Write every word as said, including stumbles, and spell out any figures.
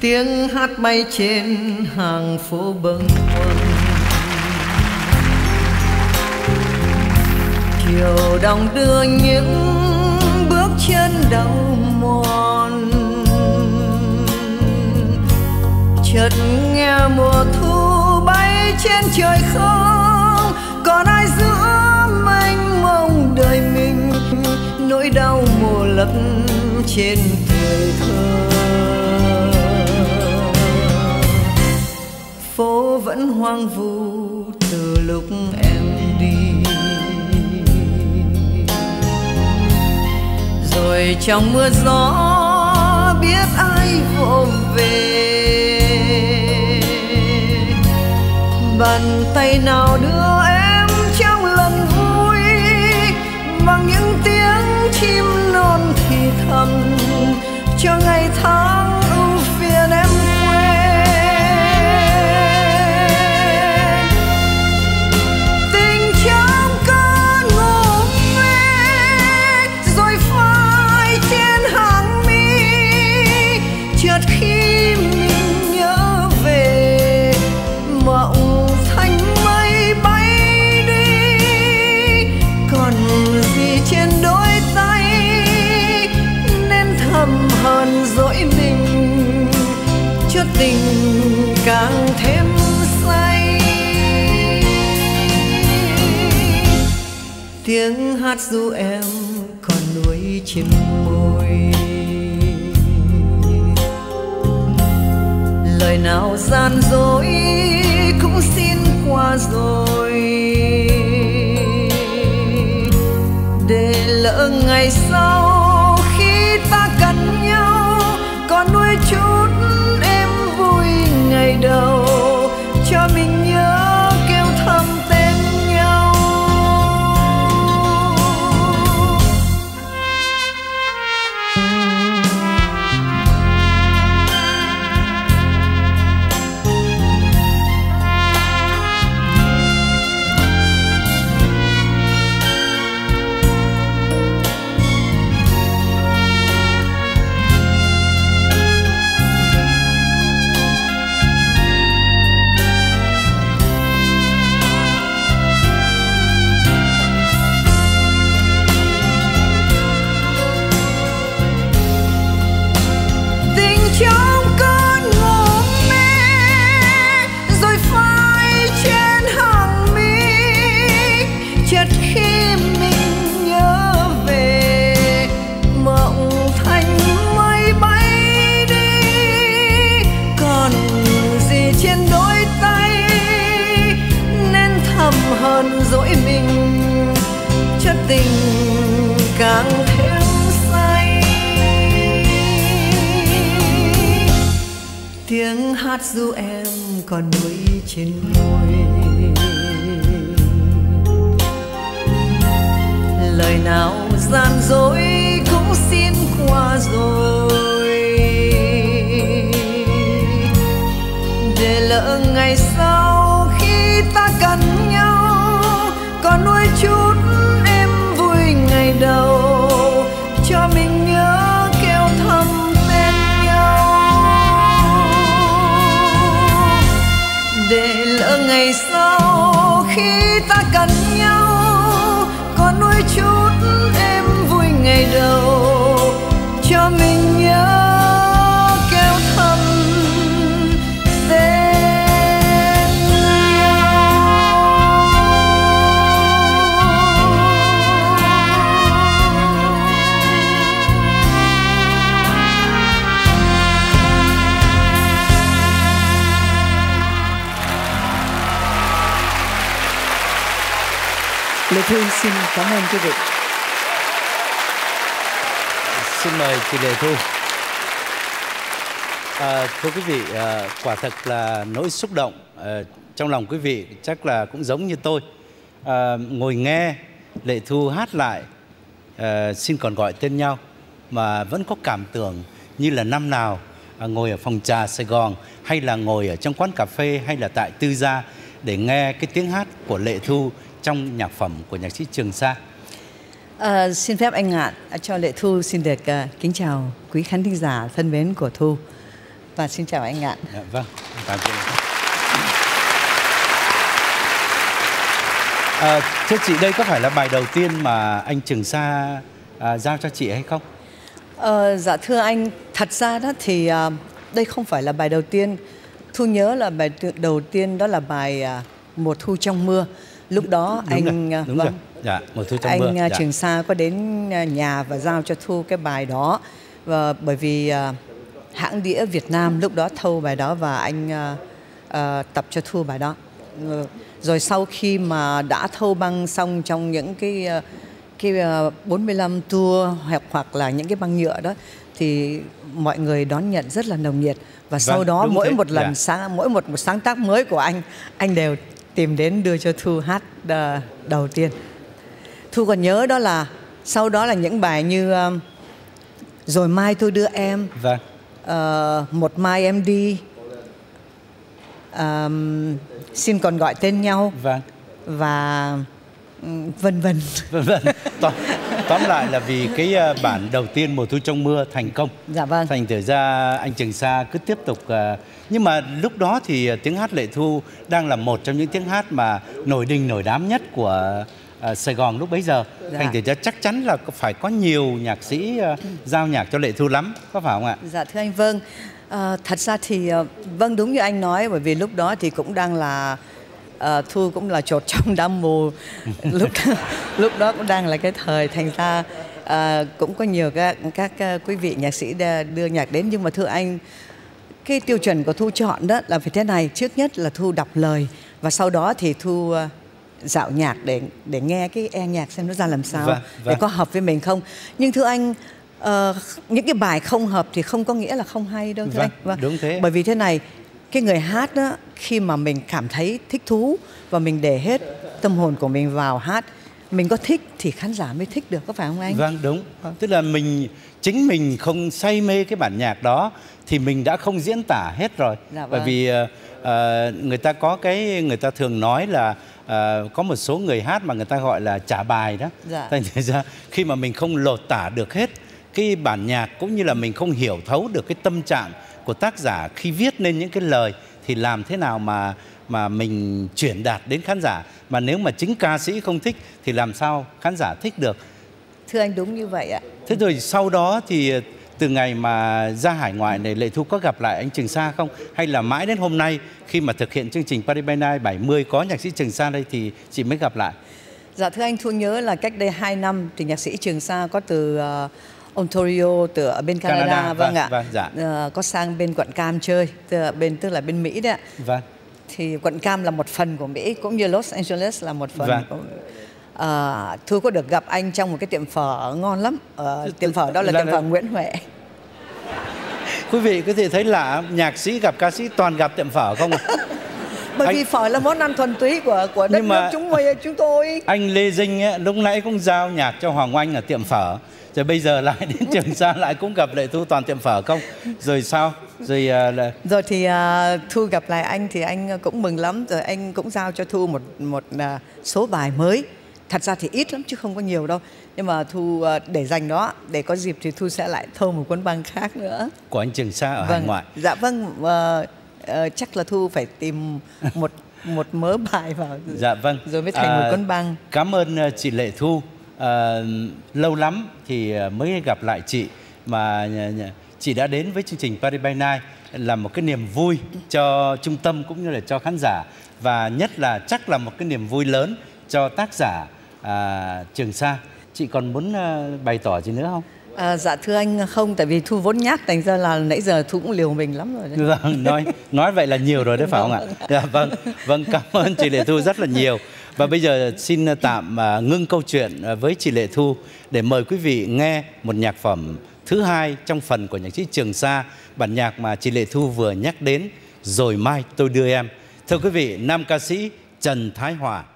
tiếng hát bay trên hàng phố bâng khuâng. Chiều đong đưa những bước chân đau mòn, chợt nghe mùa thu bay trên trời không còn ai giữa mênh mông đời mình, nỗi đau mùa lấp trên tuổi thơ. Phố vẫn hoang vu từ lúc em đi, rồi trong mưa gió biết ai vỗ về. Bàn tay nào đưa em trong lần vui, bằng những tiếng chim non thì thầm cho ngày tháng ưu phiền em quên. Tình trong cơn ngủ mê, rồi phai trên hàng mi, chợt khi mình nhớ về mộng thanh mây bay đi, còn gì trên đôi tay nên thầm hờn dỗi mình cho tình càng thêm say. Tiếng hát ru em còn nuối trên môi, lời nào gian dối cũng xin qua rồi, để lỡ ngày sau khi ta cần nhau còn nuôi chút em vui ngày đầu, cho mình nhớ kêu thầm tên nhau. Hờn dỗi mình cho tình càng thêm say. Tiếng hát ru em còn nuối trên môi, lời nào gian dối cũng xin qua rồi, để lỡ ngày sau khi ta cần nhau còn nuôi chút em vui ngày đầu, cho mình nhớ kêu thầm tên nhau, để lỡ ngày sau khi ta cần nhau còn nuôi chút em vui ngày đầu, cho mình nhớ kêu thầm tên. Lệ Thu xin cảm ơn quý vị. Xin mời chị Lệ Thu. À, thưa quý vị, à, quả thật là nỗi xúc động à, trong lòng quý vị chắc là cũng giống như tôi. À, ngồi nghe Lệ Thu hát lại à, Xin Còn Gọi Tên Nhau mà vẫn có cảm tưởng như là năm nào à, ngồi ở phòng trà Sài Gòn, hay là ngồi ở trong quán cà phê, hay là tại Tư Gia để nghe cái tiếng hát của Lệ Thu trong nhạc phẩm của nhạc sĩ Trường Sa. À, xin phép anh Ngạn cho Lệ Thu xin được uh, kính chào quý khán thính giả thân mến của Thu. Và xin chào anh ạ. Dạ, vâng, cảm ơn. À, thưa chị, đây có phải là bài đầu tiên mà anh Trường Sa à, giao cho chị hay không? Ờ, dạ thưa anh, thật ra đó thì à, đây không phải là bài đầu tiên. Thu nhớ là bài đầu tiên đó là bài à, Mùa thu trong mưa. Lúc đó đúng anh rồi, đúng vâng, rồi. Dạ, Mùa thu trong anh mưa. Dạ. Trường Sa có đến nhà và giao cho Thu cái bài đó. Và bởi vì à, hãng đĩa Việt Nam lúc đó thâu bài đó và anh à, à, tập cho Thu bài đó. Rồi sau khi mà đã thâu băng xong trong những cái cái bốn mươi lăm tour hoặc hoặc là những cái băng nhựa đó thì mọi người đón nhận rất là nồng nhiệt. Và sau vâng, đó mỗi thế. một lần dạ. sáng mỗi một, một sáng tác mới của anh anh đều tìm đến đưa cho Thu hát uh, đầu tiên. Thu còn nhớ đó là sau đó là những bài như um, Rồi mai tôi đưa em, Vâng. uh, Một mai em đi, um, Xin còn gọi tên nhau. Vâng. Và vân vân. Vân vân. Tóm, tóm lại là vì cái bản đầu tiên Mùa thu trong mưa thành công. Dạ vâng. Thành thử ra anh Trường Sa cứ tiếp tục. Uh, nhưng mà lúc đó thì tiếng hát Lệ Thu đang là một trong những tiếng hát mà nổi đình nổi đám nhất của uh, Sài Gòn lúc bấy giờ. Dạ. Thành thử ra chắc chắn là phải có nhiều nhạc sĩ uh, giao nhạc cho Lệ Thu lắm, có phải không ạ? Dạ thưa anh, vâng. À, thật ra thì uh, vâng, đúng như anh nói, bởi vì lúc đó thì cũng đang là uh, Thu cũng là chột trong đám mù. lúc lúc đó cũng đang là cái thời, thành ra uh, cũng có nhiều các các uh, quý vị nhạc sĩ đưa nhạc đến. Nhưng mà thưa anh, cái tiêu chuẩn của Thu chọn đó là phải thế này. Trước nhất là Thu đọc lời và sau đó thì Thu uh, dạo nhạc để để nghe cái e nhạc xem nó ra làm sao, vâng, vâng. để có hợp với mình không. Nhưng thưa anh, uh, những cái bài không hợp thì không có nghĩa là không hay đâu thưa vâng, anh. Vâng. Đúng thế. Bởi vì thế này, cái người hát đó, khi mà mình cảm thấy thích thú và mình để hết tâm hồn của mình vào hát, mình có thích thì khán giả mới thích được, có phải không anh? Vâng, đúng. Vâng. Tức là mình chính mình không say mê cái bản nhạc đó thì mình đã không diễn tả hết rồi. Dạ, vâng. Bởi vì uh, uh, người ta có cái người ta thường nói là uh, có một số người hát mà người ta gọi là trả bài đó. Dạ. Thành ra khi mà mình không lột tả được hết cái bản nhạc cũng như là mình không hiểu thấu được cái tâm trạng của tác giả khi viết nên những cái lời thì làm thế nào mà mà mình truyền đạt đến khán giả, mà nếu mà chính ca sĩ không thích thì làm sao khán giả thích được. Thưa anh, đúng như vậy ạ. Thế rồi sau đó thì từ ngày mà ra hải ngoại này, Lệ Thu có gặp lại anh Trường Sa không? Hay là mãi đến hôm nay khi mà thực hiện chương trình Paris by Night bảy mươi có nhạc sĩ Trường Sa đây thì chị mới gặp lại? Dạ thưa anh, Thu nhớ là cách đây hai năm thì nhạc sĩ Trường Sa có từ uh, Ontario, từ ở bên Canada, Canada vâng, vâng ạ, vâng, dạ. uh, có sang bên quận Cam chơi, từ bên tức là bên Mỹ đấy ạ. Vâng. Thì quận Cam là một phần của Mỹ, cũng như Los Angeles là một phần. Vâng. của... Uh, Thu có được gặp anh trong một cái tiệm phở ngon lắm. Uh, tiệm phở đó là, là tiệm phở Nguyễn Huệ. Quý vị có thể thấy lạ, nhạc sĩ gặp ca sĩ toàn gặp tiệm phở không ạ? Bởi anh... vì phở là món ăn thuần túy của của đất nước chúng tôi, chúng tôi. Anh Lê Dinh ấy, lúc nãy cũng giao nhạc cho Hoàng Oanh ở tiệm phở. Rồi bây giờ lại đến Trường Sa lại cũng gặp Lệ Thu toàn tiệm phở không? Rồi sao? Rồi uh, là... Rồi thì uh, Thu gặp lại anh thì anh cũng mừng lắm. Rồi anh cũng giao cho Thu một một uh, số bài mới. Thật ra thì ít lắm chứ không có nhiều đâu. Nhưng mà Thu uh, để dành đó, để có dịp thì Thu sẽ lại thâu một cuốn băng khác nữa. Của anh Trường Sa ở vâng. hải ngoại. Dạ vâng, uh, uh, chắc là Thu phải tìm một một mớ bài vào. Dạ vâng. Rồi mới thành à, một cuốn băng. Cảm ơn chị Lệ Thu. À, lâu lắm thì mới gặp lại chị, mà chị đã đến với chương trình Paris by Night là một cái niềm vui cho trung tâm cũng như là cho khán giả, và nhất là chắc là một cái niềm vui lớn cho tác giả à, Trường Sa. Chị còn muốn uh, bày tỏ gì nữa không? À, dạ thưa anh không, tại vì Thu vốn nhát, thành ra là nãy giờ Thu cũng liều mình lắm rồi đấy. Vâng, nói nói vậy là nhiều rồi đấy phải không ạ? Dạ, vâng, vâng, cảm ơn chị Lệ Thu rất là nhiều. Và bây giờ xin tạm uh, ngưng câu chuyện uh, với chị Lệ Thu để mời quý vị nghe một nhạc phẩm thứ hai trong phần của nhạc sĩ Trường Sa, bản nhạc mà chị Lệ Thu vừa nhắc đến, Rồi mai tôi đưa em. Thưa quý vị, nam ca sĩ Trần Thái Hòa.